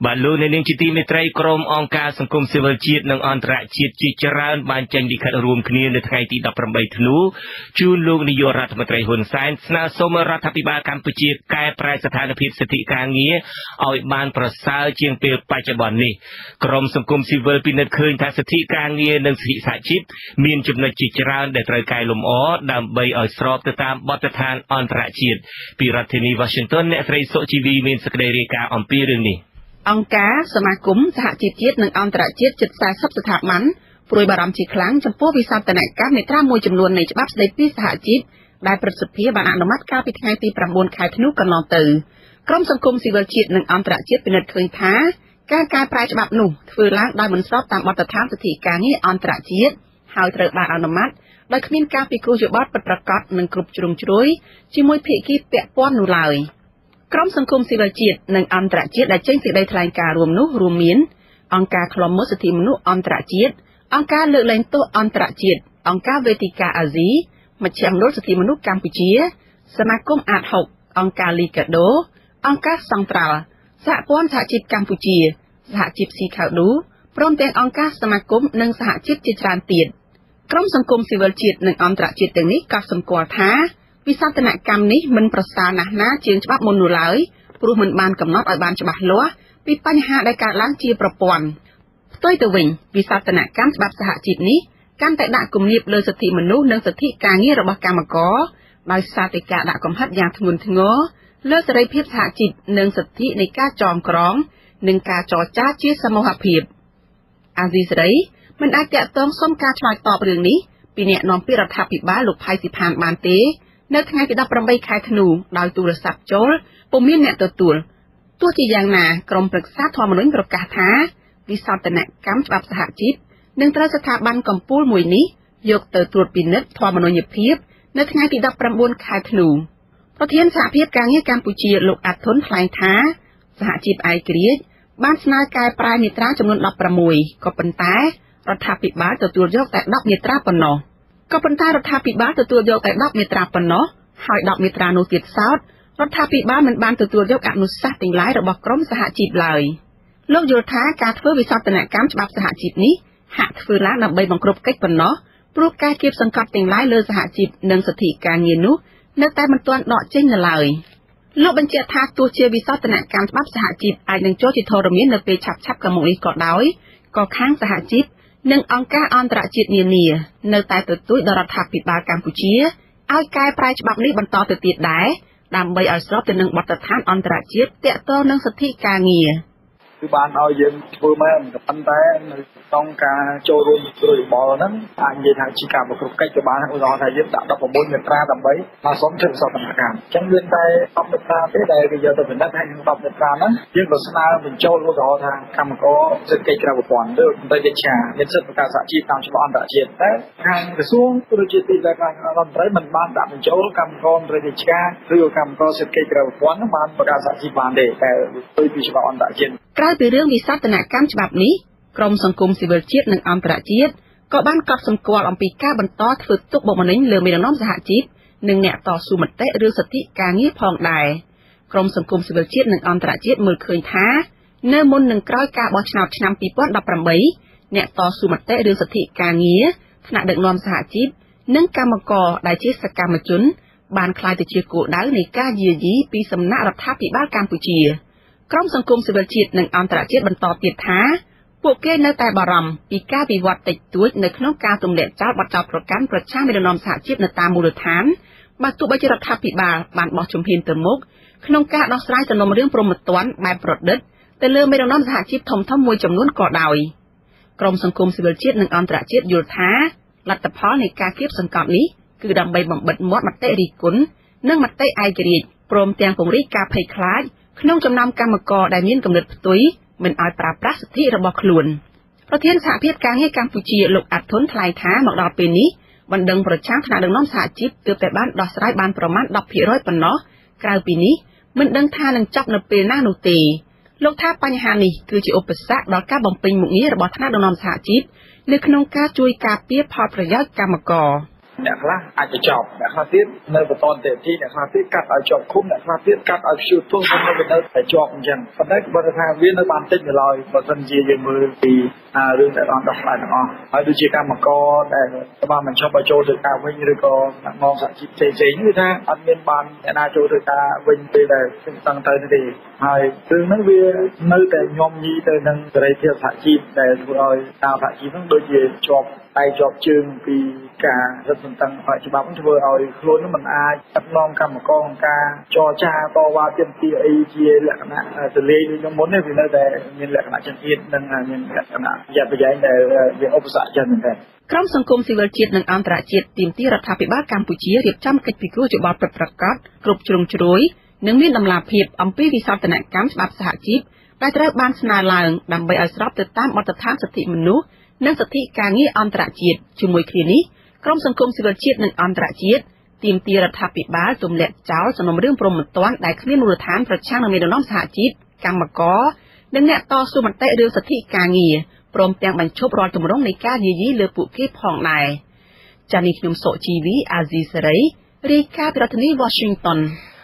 បាទលោកនៅនាងជាទីមេត្រីក្រុមអង្គការសង្គមស៊ីវិលជាតិនិងអន្តរជាតិជាច្រើនបានចេញលិខិតរួមគ្នានៅថ្ងៃទី18ធ្នូជូនលោកនាយករដ្ឋមន្ត្រីហ៊ុនសែនស្នើសុំរដ្ឋាភិបាលកម្ពុជាកែប្រែស្ថានភាពសិទ្ធិការងារឲ្យបានប្រសើរជាងពេលបច្ចុប្បន្ននេះក្រុមសង្គមស៊ីវិលពិនិត្យឃើញថាសិទ្ធិការងារនិងសិទ្ធិសហជីពមានចំណុចជាច្រើនដែលត្រូវកែលម្អដើម្បីឲ្យស្របទៅតាមបទដ្ឋានអន្តរជាតិពីរដ្ឋធានី Washington អ្នកស្រីសុជីវីមានសេចក្តីរាយការណ៍អំពីរឿងនេះអង្គការសមាគមសហជីពជាតិនិងអន្តរជាតិជិត40ស្ថាប័នព្រួយបារម្ភជាខ្លាំងចំពោះវិសោធនកម្មនេត្រាមួយចំនួននៃច្បាប់ស្តីពីសហជីពដែលព្រឹទ្ធសភាបានអនុម័តកាលពីថ្ងៃទី9ខែធ្នូកន្លងទៅក្រុមសង្គមស៊ីវិលជាតិនិងអន្តរជាតិពិនិត្យឃើញថាការកែប្រែច្បាប់នោះធ្វើឡើងដោយមិនស្របតាមបទដ្ឋានសិទ្ធិការងារអន្តរជាតិហើយត្រូវបានអនុម័តដោយគ្មានការពិគ្រោះយោបល់ពិតប្រាកដនិងគ្រប់ជ្រុងជ្រោយជាមួយភាគីពាក់ព័ន្ធនោះឡើយក្រុមសង្គមស៊ីវិលជាតិនិងអន្តរជាតិដែលចេញសេចក្តីថ្លែងការណ៍រួមនោះរួមមានអង្គការឃ្លាំមើលសិទ្ធិមនុស្សអន្តរជាតិអង្គការលើកលែងទោសអន្តរជាតិអង្គការវេទិកាអាស៊ីមជ្ឈមណ្ឌលសិទ្ធិមនុស្សកម្ពុជាសមាគមអាត6អង្គការលីកាដូអង្គការសង្ត្រាល់សហព័ន្ធសហជីពកម្ពុជាសហជីពស៊ីខាវឌូព្រមទាំងអង្គការសមាគមនិងសហជីពជាច្រើនទៀតក្រុមសង្គមស៊ីវិលជាតិនិងអន្តរជាតិទាំងនេះក៏សម្គាល់ថាវិសោធនកម្មនេះមិនប្រសើរណាស់ណាជាងច្បាប់មុននោះឡើយព្រោះមិនបានកំណត់ឲ្យបានច្បាស់លាស់ពីបញ្ហាដែលកើតឡើងជាប្រព័ន្ធផ្ទុយទៅវិញវិសោធនកម្មច្បាប់សហជីពនេះកាន់តែដាក់គំនាបលើសិទ្ធិមនុស្សនិងសិទ្ធិការងាររបស់កម្មករដោយសារតែការដាក់កំហិតយ៉ាងធ្ងន់ធ្ងរលើសេរីភាពសហជីពនិងសិទ្ធិនៃការចងក្រងនិងការចរចាជាសមូហភាពអាស៊ីសេរីមិនអាចតាក់ទងសុំការឆ្លើយតបរឿងនេះពីអ្នកនាំពាក្យរដ្ឋាភិបាលលោកផៃស៊ីផានបានទេនៅថ្ងៃទី18ខែធ្នូដោយទូរស័ព្ទចូលពុំមានអ្នកទទួលទោះជាយ៉ាងណាក្រមប្រឹក្សាធម្មនុញ្ញប្រកាសថាវិសោធនកម្មច្បាប់សហជីពនឹងត្រូវស្ថាប័នកម្ពុជាមួយនេះយកទៅត្រួតពិនិត្យធម្មនុញ្ញភាពនៅថ្ងៃទី19ខែធ្នូប្រធានសហភាពការងារកម្ពុជាលោកអាត់ធុនថ្លែងថាសហជីពឯករាជ្យបានស្នើកែប្រែមាត្រាចំនួន16ក៏ប៉ុន្តែរដ្ឋាភិបាលទទួលយកតែ10មាត្រាប៉ុណ្ណោះហើយ10មាត្រានោះទៀតសោតរដ្ឋាភិបាលមិនបានទទួលយកអនុសាសន៍ទាំងឡាយរបស់ក្រមសហជីពឡើយលោកយល់ថាការធ្វើវិសោធនកម្មច្បាប់សហជីពនេះហាក់ធ្វើឡើងដើម្បីបង្ក្រប់កិច្ចប៉ុណ្ណោះព្រោះការគៀបសង្កត់ទាំងឡាយលើសហជីពនិងសិទ្ធិការងារនោះនៅតែមិនទាន់ដកចេញនៅឡើយលោកបញ្ជាក់ថាទោះជាវិសោធនកម្មច្បាប់សហជីពអាចនឹងចូលជាធរមាននៅពេលឆាប់ៗខាងមុខនេះក៏ដោយក៏ខាងសហជីពនិងអង្គការអន្តរជាតិនានានៅតែទទូចដល់រដ្ឋាភិបាលកម្ពុជាឲ្យកែប្រែច្បាប់នេះបន្តទៅទៀតដែរដើម្បីឲ្យស្របទៅនឹងបទដ្ឋានអន្តរជាតិទាក់ទងនឹងសិទ្ធិការងារគឺបានឲ្យយើងធ្វើមែនក៏ប៉ុន្តែនៅក្នុងការចូលរួមជួយបលហ្នឹងអាចនិយាយថាជាការប្រកបកិច្ចក៏បានឧទាហរណ៍ថាយើងដាក់16មាត្រាដើម្បីមកសុំធ្វើសកម្មកម្មអញ្ចឹងមានតែ10មាត្រាទេដែលគេយកទៅពិនិត្យហើយក្នុង10មាត្រាហ្នឹងយើងក៏ស្នើបញ្ចូលឧទាហរណ៍ថាកម្មករសេដ្ឋកិច្ចក្រៅប្រព័ន្ធឬមន្ត្រីរាជការមានសិទ្ធិប្រកាសសហជីពតាមច្បាប់អន្តរជាតិតែខាងក្រសួងឬជាទីដែលខាងរដ្ឋមន្ត្រីមិនបានដាក់បញ្ចូលកម្មករមន្ត្រីរាជការឬកម្មករសេដ្ឋកិច្ចក្រៅប្រព័ន្ធហ្នឹងបានប្រកាសសហជីពបានទេតែដោយពីច្បាប់អន្តរជាតិក្រៅពីរឿងវិសោធនកម្មច្បាប់នេះក្រមសង្គមស៊ីវិលជាតិនិងអន្តរជាតិក៏បានកត់សម្គាល់អំពីការបន្តធ្វើទុកបុកម្នេញលើមេដឹកនាំសហជីពនិងអ្នកតស៊ូមតិឬសិទ្ធិការងារផងដែរក្រមសង្គមស៊ីវិលជាតិនិងអន្តរជាតិមើលឃើញថានៅមុននឹងក្រោយការបោះឆ្នោតឆ្នាំ2018អ្នកតស៊ូមតិឬសិទ្ធិការងារថ្នាក់ដឹកនាំសហជីពនិងកម្មករដែលជាសកម្មជនបានក្លាយទៅជាគោលដៅនៃការយាយីពីសំណាក់រដ្ឋាភិបាលកម្ពុជាក្រុមសង្គមស៊ីវិលជាតិនិងអន្តរជាតិបន្តទៀតថាពួកគេនៅតែបារម្ភពីការវិវត្តតិចតួចនៅក្នុងការទម្លាក់ចោលបទចោទប្រកាន់ប្រឆាំងមេដឹកនាំសហជីពនៅតាមមូលដ្ឋានបើទោះបីជារដ្ឋាភិបាលបានបោះជំហានទៅមុខក្នុងការដោះស្រាយសំណុំរឿងព្រហ្មទណ្ឌបែបប្រឌិតទៅលើមេដឹកនាំសហជីពធំៗមួយចំនួនក៏ដោយក្រុមសង្គមស៊ីវិលជាតិនិងអន្តរជាតិយល់ថាលទ្ធផលនៃការគៀបសង្កត់នេះគឺដើម្បីបំបិទមាត់មតិរិះគន់និងមតិឯករាជ្យព្រមទាំងពង្រីកការភ័យខ្លាចក្នុងចំណោមកម្មករដែលមានគំនិតផ្ទុយមិនឲ្យប្រើប្រាស់សិទ្ធិរបស់ខ្លួនប្រធានសហភាពការងារកម្ពុជាលោកអាត់ធុនថ្លែងថាមកដល់ពេលនេះបណ្ដឹងប្រឆាំងថ្នាក់ដឹកនាំសហជីពទើបតែបានដោះស្រាយបានប្រមាណ 10% ប៉ុណ្ណោះក្រៅពីនេះមិនដឹងថានឹងចប់នៅពេលណានោះទេលោកថាបញ្ហានេះគឺជាឧបសគ្គដល់ការបំពេញមុខងាររបស់ថ្នាក់ដឹកនាំសហជីពនៅក្នុងការជួយការពារផលប្រយោជន៍កម្មករអ្នកខ្លះអាចទៅចប់អ្នកខ្លះទៀតនៅបន្តទៅទីអ្នកខ្លះទៀតកាត់ឲ្យជាប់ឃុំអ្នកខ្លះទៀតកាត់ឲ្យព្យួរទោសនៅតែជាប់អញ្ចឹងប៉ុន្តែបើថាវានៅបានតិចនៅឡើយបើសិនជាយើងមើលពីរឿងដែលដោះស្រាយទាំងអស់ហើយដូចជាកម្មករដែលបានបញ្ចប់ឲ្យចូលទៅការវិញឬក៏អ្នកងងសហជីពផ្សេងៗគឺថាអត់មានបានអ្នកណាចូលទៅការវិញពេលដែលស្ទឹងទៅទេហើយរឿងហ្នឹងវានៅតែញោមញីទៅនឹងសេរីភាពសហជីពដែលធ្វើឲ្យការសហជីពហ្នឹងដូចជាជាប់តែជាប់ជើងពីការរឹតបន្តឹងច្បាប់ហ្នឹងធ្វើឲ្យខ្លួនមិនអាចដឹកនាំកម្មករក្នុងការចរចាតវ៉ាទាមទារអីជាលក្ខណៈទលាយដូចមុននេះវានៅតែមានលក្ខណៈចង្អៀតនិងមានលក្ខណៈយ៉ាប់យ៉ែងដែលវាឧបសគ្គចឹងមែនទេក្រុមសង្គមស៊ីវិលជាតិនិងអន្តរជាតិទាមទាររដ្ឋាភិបាលកម្ពុជារៀបចំកិច្ចពិគ្រោះយោបល់ពិតប្រាកដគ្រប់ជ្រុងជ្រោយនិងមានតម្លាភាពអំពីវិសោធនកម្មច្បាប់សហជីពដែលត្រូវបានស្នើឡើងដើម្បីឲ្យស្របទៅតាមបទដ្ឋានសិទ្ធិមនុស្សនិងសិទ្ធិការងារអន្តរជាតិជាមួយគ្នានេះក្រុមសង្គមស៊ីវិលជាតិនិងអន្តរជាតិទាមទាររដ្ឋាភិបាលទម្លាក់ចោលសំណុំរឿងព្រហ្មទណ្ឌដែលគ្មានមូលដ្ឋានប្រឆាំងនឹងមេដឹកនាំសហជីពកម្មករនិងអ្នកតស៊ូមតិរឿងសិទ្ធិការងារព្រមទាំងបញ្ឈប់រាល់ទម្រង់នៃការយាយីលើពួកគេផងដែរចា៎នេះខ្ញុំសុជីវីអាស៊ីសេរីរាយការណ៍ពីរដ្ឋធានី Washington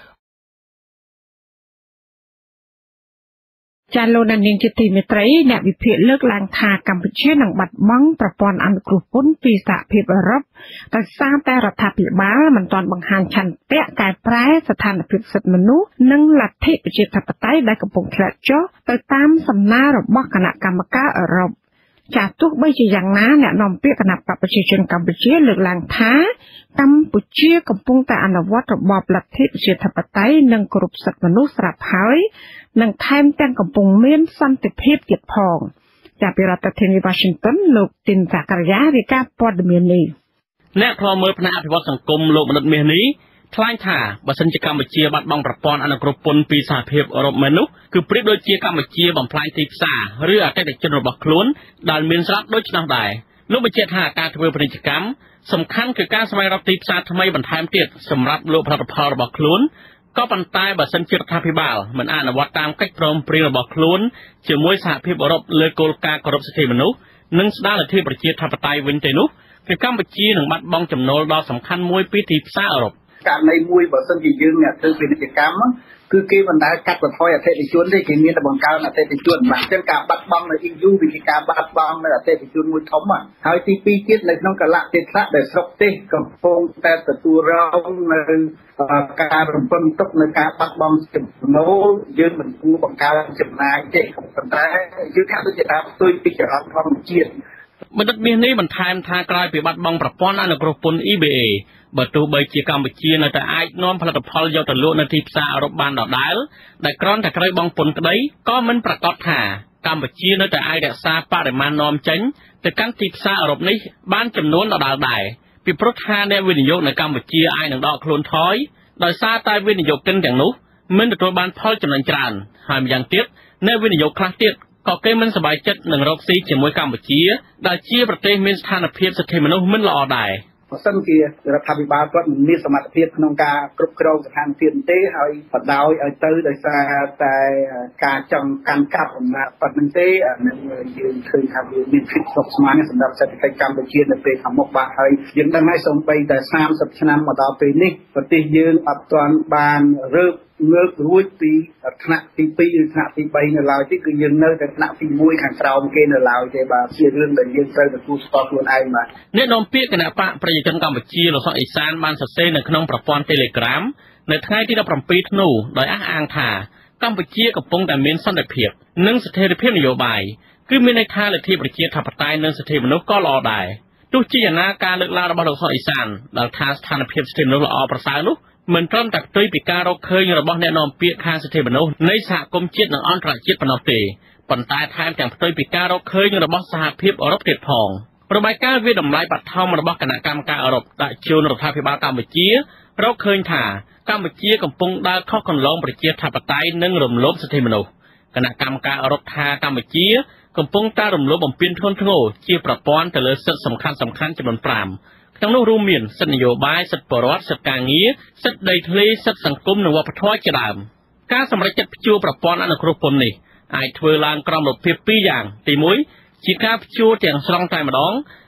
ចាលោកនាងជាទីមេត្រីអ្នកវិភាគលើកឡើងថាកម្ពុជានឹងបាត់បង់ប្រព័ន្ធអនុគ្រោះពន្ធពីសហភាពអឺរ៉ុបដោយសារតែរដ្ឋាភិបាលមិនទាន់បង្ហាញឆន្ទៈកែប្រែស្ថានភាពសិទ្ធិមនុស្សនិងលទ្ធិប្រជាធិបតេយ្យដែលកំពុងធ្លាក់ចុះទៅតាមសំណើរបស់គណៈកម្មការអឺរ៉ុបចាទោះបីជាយ៉ាងណាអ្នកនាំពាក្យគណៈបកប្រជាជនកម្ពុជាលើកឡើងថាកម្ពុជាកំពុងតែអនុវត្តរបបលទ្ធិប្រជាធិបតេយ្យនិងគោរពសិទ្ធិមនុស្សស្រាប់ហើយនិងថែមទាំងកំពុងមានសន្តិភាពទៀតផងจากពីរដ្ឋធានី Washington លោកទីនសាករាយារាយការណ៍ព័ត៌មាននេះអ្នកខ្លោមើលផ្នែកអភិវឌ្ឍសង្គមលោកមនិតមាសនេះថ្លែងថាបើសិនជាកម្ពុជាបាត់បង់ប្រព័ន្ធអនុគ្រោះពន្ធពីសហភាពអឺរ៉ុបមែននោះគឺប្រៀបដូចជាកម្ពុជាបំផ្លាញទីផ្សារឬអតិថិជនរបស់ខ្លួនដែលមានស្រាប់ដូចនោះដែរលោកបញ្ជាក់ថាការធ្វើពាណិជ្ជកម្មសំខាន់គឺការស្វែងរកទីផ្សារថ្មីបន្ថែមទៀតសម្រាប់លោកផលិតផលរបស់ខ្លួនក៏ប៉ុន្តែបើសិនជារដ្ឋាភិបាលមិនអនុវត្តតាមកិច្ចព្រមព្រៀងរបស់ខ្លួនជាមួយសហភាពអឺរ៉ុបលើគោលការណ៍គោរពសិទ្ធិមនុស្សនិងស្ដារលទ្ធិប្រជាធិបតេយ្យវិញទេនោះគឺកម្ពុជានឹងបាត់បង់ចំណូលដ៏សំខាន់មួយពីទីផ្សារអឺរ៉ុបករណីមួយបើសិនជាយើងអ្នកធ្វើពាណិជ្ជកម្មគឺគេមិនដែលកាត់បន្ថយអតិថិជនទេគេមានតែបង្កើនអតិថិជនបាទអញ្ចឹងការបាត់បង់នៅ EU វាជាការបាត់បង់នៅអតិថិជនមួយធំហើយទី2ទៀតនៅក្នុងកលៈទេសៈដែលស្រុកទេសកំពុងតែទទួលរងនៅការរំពឹងទុកនៅការបាត់បង់ចំណូលយើងមិនគួរបង្កើនចំណាយទេប៉ុន្តែយើងថាដូចជាការផ្ទុយពីចរន្តធម្មជាតិបណ្ឌិតមាសនេះបន្ថែមថាក្រោយពីបាត់បង់ប្រព័ន្ធអនុគ្រោះពន្ធ EBA បើទោះបីជាកម្ពុជានៅតែអាចនាំផលិតផលយកទៅលក់នៅទីផ្សារអឺរ៉ុបបានដដែលដែលគ្រាន់តែក្រោយបង់ពន្ធក្តីក៏មិនប្រកាសថាកម្ពុជានៅតែអាចរក្សាបរិមាណនាំចេញទៅកាន់ទីផ្សារអឺរ៉ុបនេះបានចំនួនដដែលដែរពីព្រោះថាអ្នកវិនិយោគនៅកម្ពុជាអាចនឹងដកខ្លួនថយដោយសារតែវិនិយោគិនទាំងនោះមិនទទួលបានផលចំណេញច្រើនហើយម្យ៉ាងទៀតអ្នកវិនិយោគខ្លះទៀតក៏គេមិនសប្បាយចិត្តនឹងរកស៊ីជាមួយកម្ពុជាដែលជាប្រទេសមានស្ថានភាពសិទ្ធិមនុស្សមិនល្អដែរបើសិនជារដ្ឋាភិបាលគាត់មិនមានសមត្ថភាពក្នុងការគ្រប់គ្រងស្ថានភាពទេហើយបដ ாய் ឲ្យទៅដោយសារតែការចង់កាន់កាប់អំណាចប៉ុណ្្នឹងទេនឹងយើងឃើញថាវាមានភាពស្មុគស្មាញសម្រាប់សេដ្ឋកិច្ចកម្ពុជានៅពេលខាងមុខបាទហើយយើងដឹងហើយសូម្បីតែ30ឆ្នាំមកដល់ពេលនេះប្រទេសយើងអត់ទាន់បានរើបងើបរួចពីថ្នាក់ទី2ឬថ្នាក់ទី3នៅឡើយទេគឺយើងនៅតែថ្នាក់ទី1ខាងក្រោមគេនៅឡើយទេបាទជារឿងដែលយើងត្រូវទទួលស្គាល់ខ្លួនឯងបាទអ្នកនាំពាក្យគណៈបកប្រជាជនកម្ពុជាលោកសុកអេសានបានសរសេរនៅក្នុងប្រព័ន្ធ Telegram នៅថ្ងៃទី17ធ្នូដោយអះអាងថាកម្ពុជាកំពុងតែមានសន្តិភាពនិងស្ថិរភាពនយោបាយគឺមានន័យថាលទ្ធិប្រជាធិបតេយ្យនិងសិទ្ធិមនុស្សក៏ល្អដែរទោះជាយ៉ាងណាការលើកឡើងរបស់លោកសុកអេសានដែលថាស្ថានភាពសិទ្ធិមនុស្សល្អប្រសើរនោះមិនត្រឹមតែផ្ទុយពីការរកឃើញរបស់អ្នកនាំពាក្យខាងសិទ្ធិមនុស្សនៃសហគមន៍ជាតិនិងអន្តរជាតិប៉ុណ្ណោះទេប៉ុន្តែថែមទាំងផ្ទុយពីការរកឃើញរបស់សហភាពអឺរ៉ុបទៀតផងរបាយការណ៍វិតម្លៃបឋមរបស់គណៈកម្មការអឺរ៉ុបដាក់ជូនរដ្ឋាភិបាលកម្ពុជារកឃើញថាកម្ពុជាកំពុងដើរខុសគន្លងប្រជាធិបតេយ្យនិងរំលោភសិទ្ធិមនុស្សគណៈកម្មការអឺរ៉ុបថាកម្ពុជាកំពុងតែរំលោភបំពានធ្ងន់ធ្ងរជាប្រព័ន្ធទៅលើសិទ្ធិសំខាន់ៗចំនួន5ក្នុងនោះរួមមានសិទ្ធិនយោបាយសិទ្ធិបរិវត្តសិទ្ធិការងារសិទ្ធិដីធ្លីសិទ្ធិសង្គមនិងវប្បធម៌ជាដើមការសម្រេចចិត្តព្យួរប្រព័ន្ធអនុគ្រោះពន្ធនេះអាចធ្វើឡើងក្រោមរូបភាព2យ៉ាងទី1ជាការព្យួរទាំងស្រុងតែម្ដង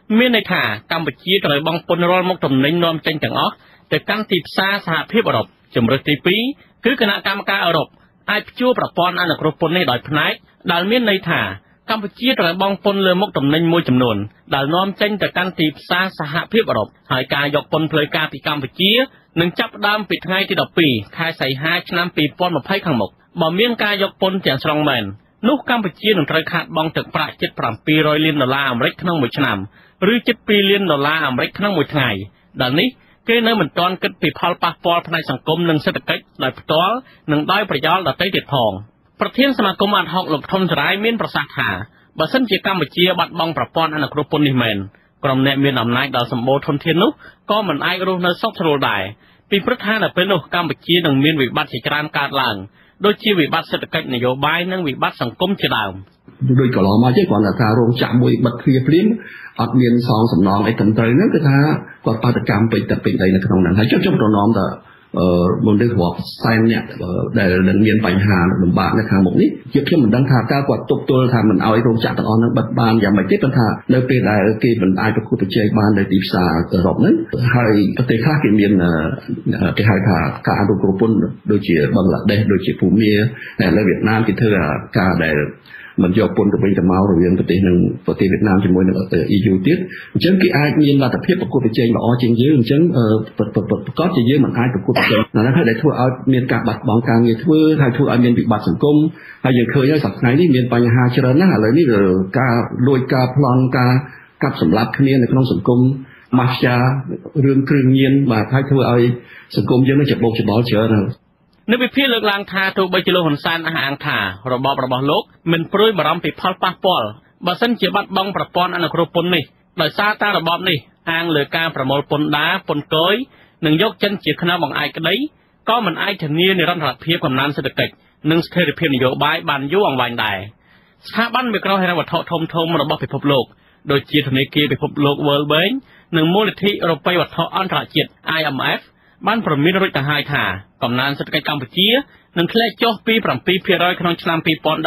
មានន័យថាកម្ពុជាត្រូវបង់ពន្ធរាល់មុខទំនិញនាំចេញទាំងអស់ទៅកាន់ទីផ្សារសហភាពអឺរ៉ុបជំរើសទី2គឺគណៈកម្មការអឺរ៉ុបអាចព្យួរប្រព័ន្ធអនុគ្រោះពន្ធនេះដោយផ្នែកដែលមានន័យថាកម្ពុជាត្រូវបង់ពន្ធលើមុខទំនិញមួយចំនួនដែលនាំចេញទៅកាន់ទីផ្សារសហភាពអឺរ៉ុបហើយការយកពន្ធផ្លូវការពីកម្ពុជានឹងចាប់ផ្ដើមពីថ្ងៃទី12ខែសីហាឆ្នាំ2020ខាងមុខបើមានការយកពន្ធទាំងស្រុងមែននោះកម្ពុជានឹងត្រូវខាតបង់ទឹកប្រាក់ជិត$700លានអាមេរិកក្នុងមួយឆ្នាំឬជិត$2លានអាមេរិកក្នុងមួយថ្ងៃដែលនេះគេនៅមិនទាន់គិតពីផលប៉ះពាល់ផ្នែកសង្គមនិងសេដ្ឋកិច្ចដោយផ្ទាល់និងដោយប្រយោលដទៃទៀតផងប្រធានសមាគមអាត់ហុកលោកធុនសរាយមានប្រសាសន៍ថាបើសិនជាកម្ពុជាបាត់បង់ប្រព័ន្ធអនុគ្រោះពន្ធនេះមែនក្រុមអ្នកមានអំណាចដល់សម្បូរធនធាននោះក៏មិនអាចរស់នៅសុខស្រួលដែរពីព្រោះថានៅពេលនោះកម្ពុជានឹងមានវិបត្តិជាច្រើនកើតឡើងដូចជាវិបត្តិសេដ្ឋកិច្ចនយោបាយនិងវិបត្តិសង្គមជាដើមដូចកន្លងមកទេគាត់ថារោងចក្រមួយបិទទ្វារភ្លាមអត់មានសងសំណងអីត្រឹមត្រូវហ្នឹងគឺថាគាត់បាតកម្មពេញតែពេញដីនៅក្នុងហ្នឹងហើយចុះរំនាំថាមុននេះរាប់សែនអ្នកដែលមានបញ្ហាលំបាកនៅខាងមុខនេះជាខ្ញុំមិនដឹងថាតើគាត់ទប់ទល់ថាមិនអោយរោងចក្រទាំងអស់ហ្នឹងបិទបានយ៉ាងម៉េចទេប៉ុន្តែនៅពេលដែលគេមិនអាចប្រកួតប្រជែងបាននៅទីផ្សារអឺរ៉ុបហ្នឹងហើយប្រទេសខ្លះគេមានគេហៅថាការអនុគ្រោះពន្ធដូចជាបង់ក្លាដេសដូចជាភូមាហើយនៅវៀតណាមគេធ្វើការដែលមិនយកពន្ធទៅវិញទៅមករវាងប្រទេសនឹងប្រទេសវៀតណាមជាមួយនឹង EU ទៀតអញ្ចឹងគេអាចមានលទ្ធភាពប្រកួតប្រជែងល្អជាងយើងអញ្ចឹងប្រកាសជាយើងមិនអាចប្រកួតប្រជែងណាហើយដែលធ្វើឲ្យមានការបាត់បង់ការងារធ្វើហើយធ្វើឲ្យមានវិបត្តិសង្គមហើយយើងឃើញហើយសប្តាហ៍នេះមានបញ្ហាច្រើនណាស់ឥឡូវនេះការលួចការប្លន់ការកាប់សម្លាប់គ្នានៅក្នុងសង្គមម៉ាហ្វយ៉ារឿងគ្រឿងញៀនបាទហើយធ្វើឲ្យសង្គមយើងនឹងច្បោកច្បល់ច្រើនហើយនៅវិភាគលើកឡើងថាទោះបីជាលោកហ៊ុនសែនអះអាងថារបបរបស់លោកមិនព្រួយបារម្ភពីផលប៉ះពាល់បើសិនជាបាត់បង់ប្រព័ន្ធអនុគ្រោះពន្ធនេះដោយសារតែរបបនេះអាងលើការប្រមូលពន្ធដារពន្ធគយនិងយកចិនជាខ្នងបង្អែកក្តីក៏មិនអាចធានានិរន្តរភាពកំណើនសេដ្ឋកិច្ចនិងស្ថិរភាពនយោបាយបានយូរអង្វែងដែរស្ថាប័នមីក្រូហិរញ្ញវត្ថុធំៗរបស់ពិភពលោកដូចជាធនាគារពិភពលោក World Bank និងមូលនិធិអឺរ៉ុបវត្ថុអន្តរជាតិ IMF បានប្រមានរួចទៅហើយថាកំណើនសេដ្ឋកិច្ចកម្ពុជានឹងធ្លាក់ចុះពី 7% ក្នុងឆ្នាំ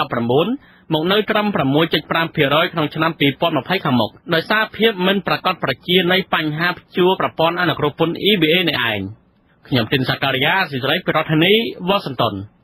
2019មកនៅត្រឹម 6.5% ក្នុងឆ្នាំ2020ខាងមុខដោយសារភាពមិនប្រាកដប្រជានៃបញ្ហាព្យួរប្រព័ន្ធអនុគ្រោះពន្ធ EBA នេះឯងខ្ញុំទីនសាការីយ៉ាស៊ីសេរីពីរដ្ឋធានី Washington